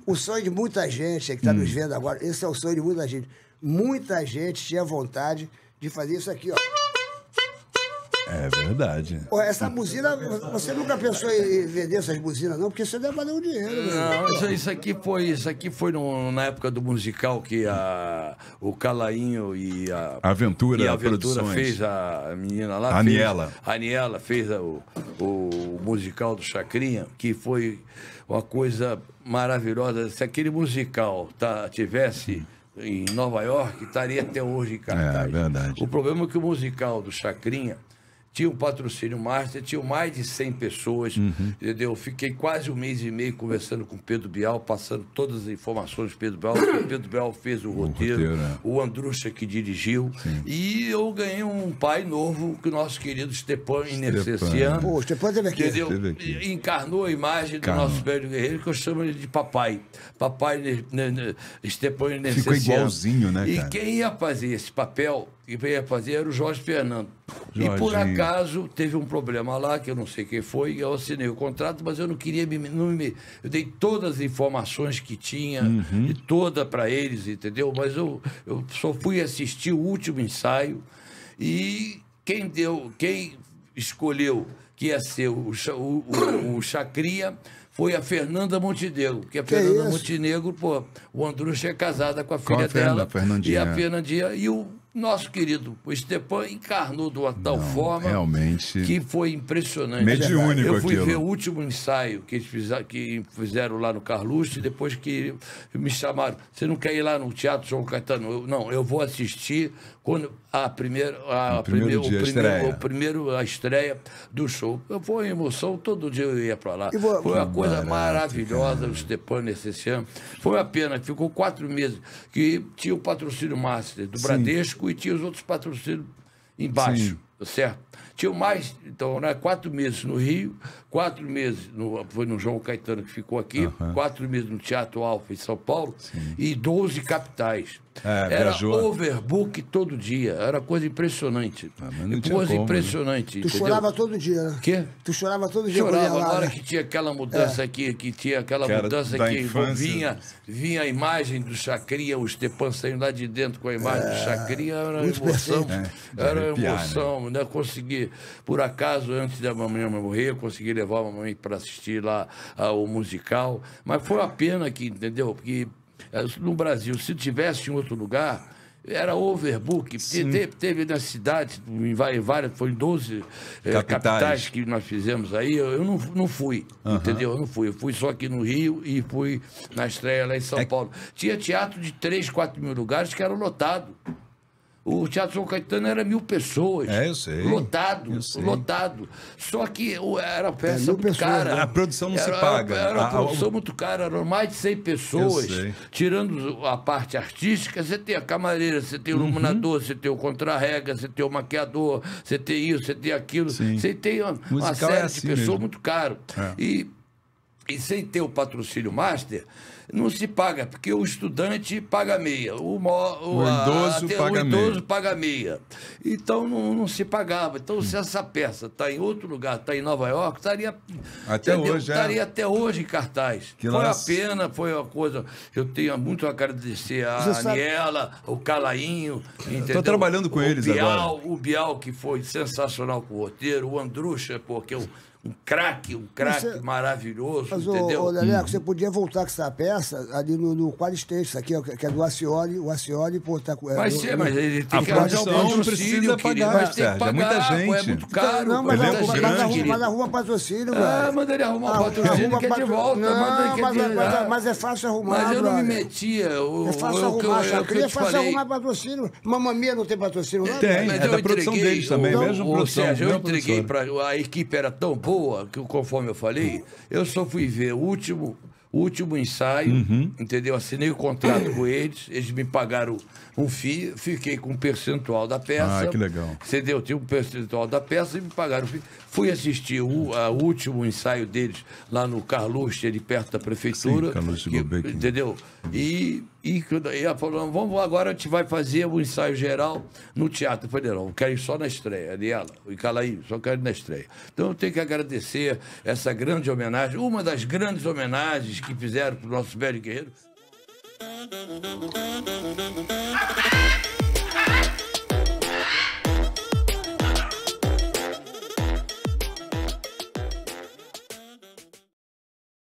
O sonho de muita gente que está nos vendo agora, esse é o sonho de muita gente. Muita gente tinha vontade de fazer isso aqui, ó. É verdade. Pô, essa buzina, você nunca pensou em vender essas buzinas, não? Porque você deve valer um dinheiro, né? Não, isso aqui foi na época do musical que o Calainho e a Aventura Produções fez a menina lá. A Aniela. A Aniela fez o musical do Chacrinha, que foi uma coisa maravilhosa. Se aquele musical tivesse em Nova York, estaria até hoje em cartaz. É verdade. O problema é que o musical do Chacrinha tinha um patrocínio master, tinha mais de 100 pessoas, entendeu? Fiquei quase 1 mês e meio conversando com o Pedro Bial, passando todas as informações do Pedro Bial. O Pedro Bial fez o roteiro, o Andrucha que dirigiu. Sim. E eu ganhei um pai novo, que o nosso querido Stepan Inercessian. Pô, o Stepan teve aqui. Entendeu? Encarnou a imagem do nosso velho guerreiro, que eu chamo ele de papai. Papai Stepan Inercessian. Ficou igualzinho, né, cara? E quem ia fazer esse papel, era o Jorge Fernando. E por acaso teve um problema lá, que eu não sei quem foi, eu assinei o contrato, mas eu não queria eu dei todas as informações que tinha, e toda para eles, entendeu? Mas eu só fui assistir o último ensaio, e quem escolheu que ia ser o Chacrinha foi a Fernanda Montenegro, porque a Fernanda Montenegro, pô, o Andrucha é casada com a filha dela, e a Fernandinha, e o nosso querido Stepan encarnou de uma tal forma realmente que foi impressionante. Mediúnico eu fui aquilo. ver o último ensaio que eles fizeram lá no Carluxo, e depois que me chamaram, você não quer ir lá no Teatro João Caetano? Eu vou assistir quando a estreia do show. Foi uma emoção, todo dia eu ia para lá. Foi uma coisa maravilhosa, o Stepan Inercessian. Foi uma pena que ficou 4 meses, que tinha o patrocínio master do Bradesco e tinha os outros patrocínios embaixo, certo? Tinha mais, então, 4 meses no Rio, 4 meses foi no João Caetano que ficou aqui, 4 meses no Teatro Alfa em São Paulo, e 12 capitais. Era overbook todo dia, era coisa impressionante. Coisa impressionante. Tu chorava todo dia, né? Quê? Tu chorava todo dia. Chorava na hora que tinha aquela mudança aqui, que vinha a imagem do Chacrinha, o Stepan saindo lá de dentro com a imagem do Chacrinha, era uma emoção. Era uma emoção, né? Consegui, por acaso, antes da mamãe morrer, eu consegui levar a mamãe para assistir lá o musical, mas foi uma pena que, entendeu? Porque no Brasil, se tivesse em outro lugar, era overbook. Teve na cidade, em várias, foi em 12 capitais que nós fizemos aí. Eu não fui, entendeu? Eu não fui. Eu fui só aqui no Rio e fui na estreia lá em São Paulo. Tinha teatro de 3, 4 mil lugares que eram lotados. O Teatro João Caetano era 1.000 pessoas. Eu sei. Lotado. Só que era peça muito cara. A produção não se paga. Era uma produção muito cara. Eram mais de 100 pessoas. Tirando a parte artística, você tem a camareira, você tem o iluminador, você tem o contra-rega, você tem o maquiador, você tem isso, você tem aquilo. Você tem uma série de pessoas muito caro. E sem ter o patrocínio master, não se paga, porque o estudante paga meia, o idoso paga meia. Então não se pagava. Então, se essa peça está em outro lugar, está em Nova York, estaria até hoje em cartaz. Foi uma pena, foi uma coisa. Eu tenho muito a agradecer a Aniela, o Calainho. Estou trabalhando com eles agora. O Bial, que foi sensacional com o roteiro, o Andrucha, porque um craque maravilhoso, entendeu? Leleco, você podia voltar com essa peça ali no Qualistate, aqui, que é do Acioli. O Acioli, pô, tá com... Mas ele tem que arranjar o patrocínio, querido. Mas tem que pagar, muita gente. É muito caro. Não, mas arruma patrocínio, velho. Manda ele arrumar o patrocínio, que é de volta. Mas é fácil arrumar, mas eu não me metia. É fácil arrumar, é fácil arrumar patrocínio. Mamamia não tem patrocínio, não? Tem, é da produção deles também, mesmo produção. Sérgio, eu entreguei para... A equipe era tão boa, que conforme eu falei, eu só fui ver o último ensaio, entendeu? Assinei o contrato com eles me pagaram um FII, fiquei com um percentual da peça. Que legal. Entendeu? Tinha um percentual da peça e me pagaram o FII. Fui assistir o último ensaio deles lá no Carluxo, ali perto da prefeitura. Sim, Carluxo, entendeu? E E ela falou, vamos, agora a gente vai fazer um ensaio geral no teatro. Eu falei, não, eu quero ir só na estreia. E ela, e Calaí, só quero ir na estreia. Então eu tenho que agradecer essa grande homenagem, uma das grandes homenagens que fizeram para o nosso velho guerreiro.